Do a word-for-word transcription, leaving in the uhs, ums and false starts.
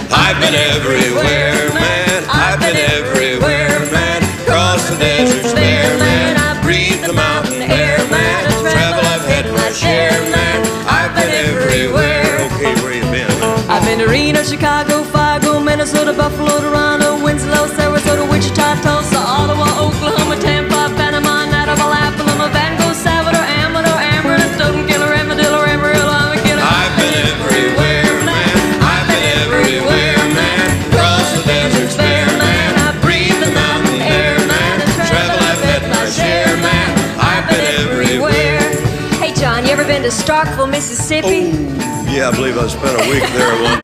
I've been everywhere, man. I've been everywhere, man. Across the deserts bare, man. I breathe the mountain air, man. Travel, I've had my share, man. I've been everywhere. Okay, where you been? I've been to Reno, Chicago, Fargo, Minnesota, Buffalo, Toronto, Winslow, Sarasota, Wichita, Tulsa, Ottawa, Oklahoma, Tampa, Panama, Nashville, Appalachia, Van Gogh, Salvador, Amador, Amarillo, Stoughton, Killer, Armadillo, Amarillo, I'm a killer. I've been everywhere, man. I've been everywhere, man. Across the deserts bare, man. I breathe the mountain air, man. Travel, I've had my share, man. I've been everywhere. Hey John, you ever been to Starkville, Mississippi? Oh, yeah, I believe I spent a week there once.